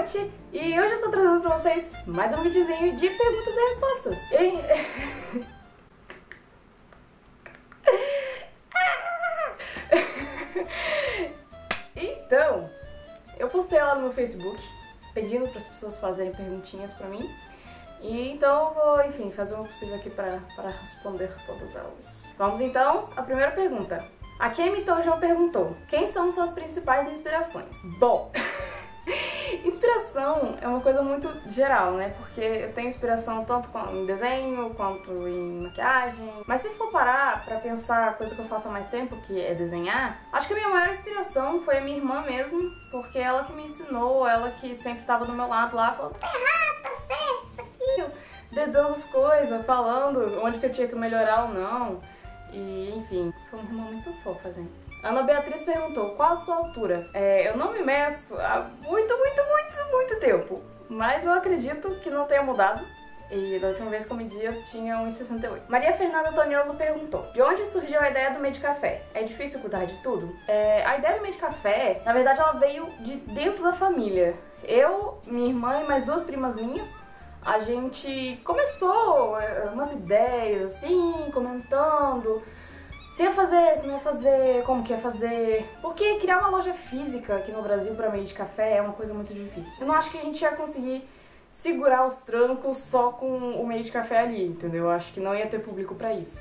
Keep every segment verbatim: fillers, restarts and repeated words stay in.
Coach e hoje eu tô trazendo pra vocês mais um videozinho de perguntas e respostas. E... Então, eu postei lá no meu Facebook pedindo para as pessoas fazerem perguntinhas pra mim. E então eu vou, enfim, fazer o possível aqui para, para responder todas elas. Vamos então à primeira pergunta. A Kemi Tojo perguntou: quem são suas principais inspirações? Bom, inspiração é uma coisa muito geral, né? Porque eu tenho inspiração tanto em desenho quanto em maquiagem. Mas se for parar pra pensar a coisa que eu faço há mais tempo, que é desenhar, acho que a minha maior inspiração foi a minha irmã mesmo, porque ela que me ensinou, ela que sempre estava do meu lado lá, falando: tá errado, tá certo, isso aqui, dedando as coisas, falando onde que eu tinha que melhorar ou não. E, enfim, sou uma irmã muito fofa, gente. Ana Beatriz perguntou: qual a sua altura? É, eu não me meço há muito, muito, muito, muito tempo, mas eu acredito que não tenha mudado. E da última vez que eu medi eu tinha um metro e sessenta e oito. Maria Fernanda Toniolo perguntou: de onde surgiu a ideia do Medicafé? É difícil cuidar de tudo? É, a ideia do Medicafé, na verdade, ela veio de dentro da família. Eu, minha irmã e mais duas primas minhas, a gente começou umas ideias assim, comentando se ia fazer, se não ia fazer, como que ia fazer. Porque criar uma loja física aqui no Brasil para meio de café é uma coisa muito difícil. Eu não acho que a gente ia conseguir segurar os trancos só com o meio de café ali, entendeu? Eu acho que não ia ter público para isso.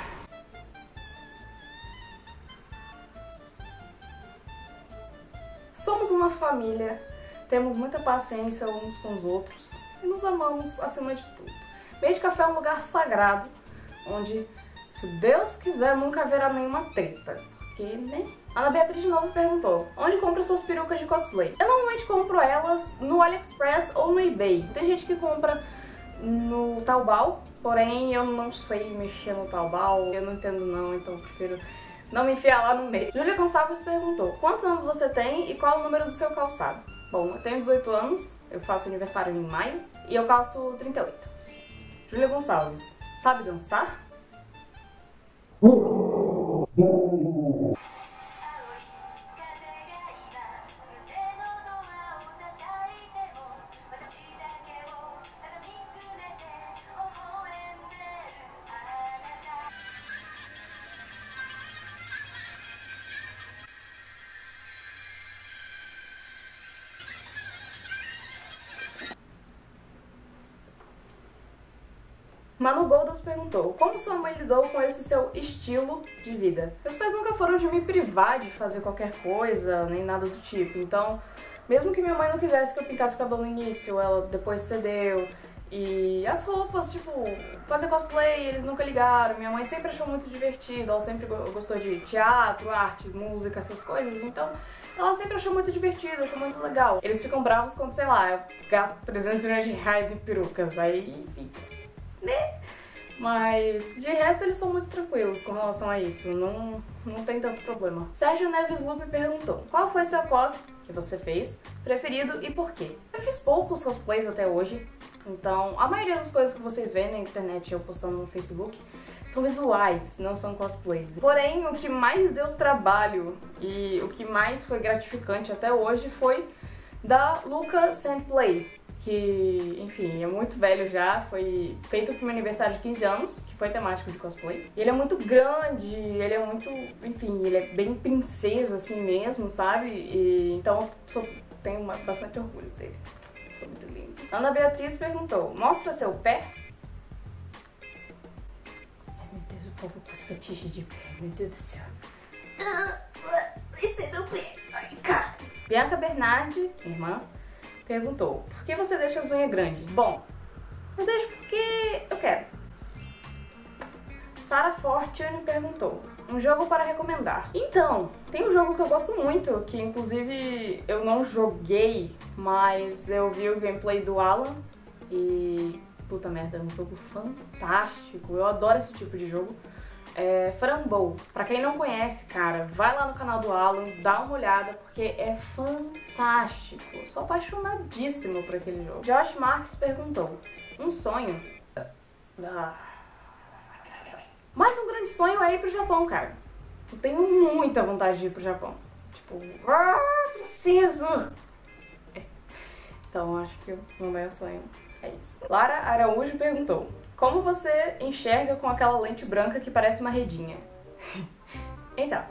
Somos uma família, temos muita paciência uns com os outros e nos amamos acima de tudo. Meio de café é um lugar sagrado, onde, se Deus quiser, nunca haverá nenhuma treta. Porque, né? Ana Beatriz de novo perguntou: onde compra suas perucas de cosplay? Eu normalmente compro elas no AliExpress ou no eBay. Tem gente que compra no Taobao, porém eu não sei mexer no Taobao, eu não entendo não, então eu prefiro não me enfiar lá no meio. Júlia Gonçalves perguntou: quantos anos você tem e qual o número do seu calçado? Bom, eu tenho dezoito anos, eu faço aniversário em maio e eu calço trinta e oito. Júlia Gonçalves: sabe dançar? Manu Goldas perguntou: como sua mãe lidou com esse seu estilo de vida? Meus pais nunca foram de me privar de fazer qualquer coisa, nem nada do tipo. Então, mesmo que minha mãe não quisesse que eu pintasse o cabelo no início, ela depois cedeu. E as roupas, tipo, fazer cosplay, eles nunca ligaram. Minha mãe sempre achou muito divertido, ela sempre gostou de teatro, artes, música, essas coisas. Então, ela sempre achou muito divertido, achou muito legal. Eles ficam bravos quando, sei lá, eu gasto trezentos milhões de reais em perucas. Aí, enfim, né? Mas de resto eles são muito tranquilos com relação a isso, não, não tem tanto problema. Sérgio Neves Lupe perguntou: qual foi seu cos que você fez preferido e por quê? Eu fiz poucos cosplays até hoje, então a maioria das coisas que vocês veem na internet eu postando no Facebook são visuais, não são cosplays. Porém, o que mais deu trabalho e o que mais foi gratificante até hoje foi da Luca Sandplay, que, enfim, é muito velho já, foi feito pro meu aniversário de quinze anos, que foi temático de cosplay. E ele é muito grande, ele é muito, enfim, ele é bem princesa assim mesmo, sabe? E, então eu sou, tenho uma, bastante orgulho dele. Foi muito lindo. Ana Beatriz perguntou: mostra seu pé? Ai meu Deus, o povo pôs fetiche de pé, meu Deus do céu. Esse é meu pé, ai cara. Bianca Bernardi, irmã, perguntou: por que você deixa as unhas grandes? Bom, eu deixo porque eu quero. Sara Fortune perguntou: um jogo para recomendar? Então, tem um jogo que eu gosto muito, que inclusive eu não joguei, mas eu vi o gameplay do Alan e, puta merda, é um jogo fantástico, eu adoro esse tipo de jogo. É Frambow. Pra quem não conhece, cara, vai lá no canal do Alan, dá uma olhada, porque é fantástico. Eu sou apaixonadíssimo por aquele jogo. Josh Marques perguntou: um sonho? Ah. Mas um grande sonho é ir pro Japão, cara. Eu tenho muita vontade de ir pro Japão. Tipo, ah, preciso! Então acho que o meu sonho é isso. Lara Araújo perguntou: como você enxerga com aquela lente branca que parece uma redinha? Então,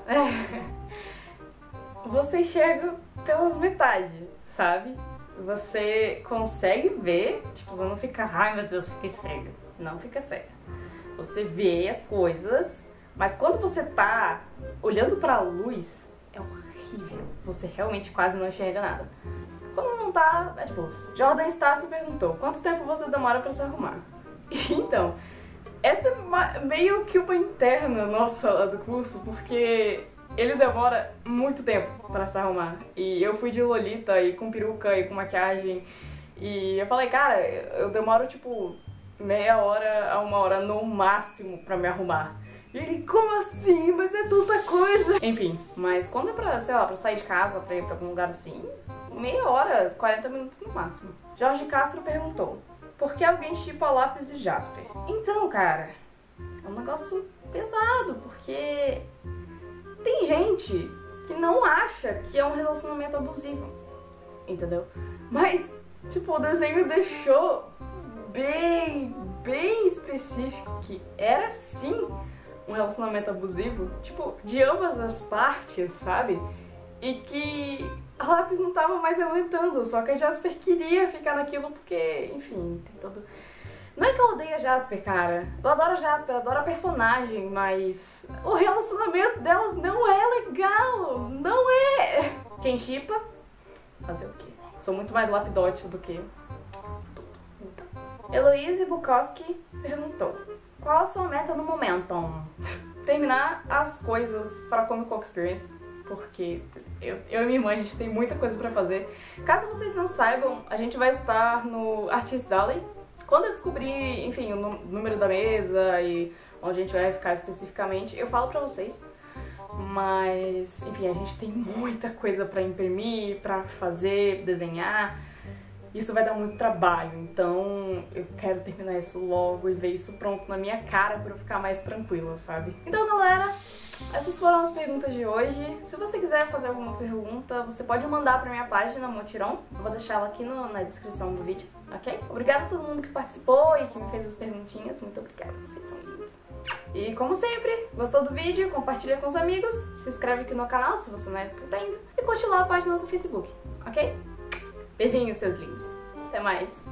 você enxerga pelas metades, sabe? Você consegue ver, tipo, você não fica, ai meu Deus, fiquei cega. Não fica cega. Você vê as coisas, mas quando você tá olhando pra luz, é horrível. Você realmente quase não enxerga nada. Quando não tá, é de boa. Jordan Estácio perguntou: quanto tempo você demora pra se arrumar? Então, essa é meio que uma interna nossa lá do curso, porque ele demora muito tempo pra se arrumar. E eu fui de lolita e com peruca e com maquiagem. E eu falei, cara, eu demoro tipo meia hora a uma hora no máximo pra me arrumar. E ele, como assim? Mas é tanta coisa! Enfim, mas quando é pra, sei lá, pra sair de casa, pra ir pra algum lugar assim, meia hora, quarenta minutos no máximo. Jorge Castro perguntou: por que alguém chipa lápis e Jasper? Então, cara, é um negócio pesado, porque tem gente que não acha que é um relacionamento abusivo, entendeu? Mas, tipo, o desenho deixou bem, bem específico que era sim um relacionamento abusivo, tipo, de ambas as partes, sabe? E que a Lápis não tava mais aguentando, só que a Jasper queria ficar naquilo porque, enfim, tem todo... Não é que eu odeio a Jasper, cara. Eu adoro a Jasper, eu adoro a personagem, mas o relacionamento delas não é legal, não é! Quem shippa, fazer o quê? Sou muito mais lapidote do que tudo. Então. Heloíse Bukowski perguntou: qual a sua meta no momento? Terminar as coisas para a Comic Con Experience, porque eu, eu e minha irmã, a gente tem muita coisa pra fazer. Caso vocês não saibam, a gente vai estar no Artists Alley. Quando eu descobrir, enfim, o número da mesa e onde a gente vai ficar especificamente, eu falo pra vocês. Mas, enfim, a gente tem muita coisa pra imprimir, pra fazer, desenhar. Isso vai dar muito trabalho, então eu quero terminar isso logo e ver isso pronto na minha cara pra eu ficar mais tranquila, sabe? Então, galera, essas foram as perguntas de hoje. Se você quiser fazer alguma pergunta, você pode mandar pra minha página Motiron. Eu vou deixar ela aqui no, na descrição do vídeo, ok? Obrigada a todo mundo que participou e que me fez as perguntinhas. Muito obrigada, vocês são lindos. E como sempre, gostou do vídeo? Compartilha com os amigos, se inscreve aqui no canal se você não é inscrito ainda e curte lá a página do Facebook, ok? Beijinhos, seus lindos. Até mais.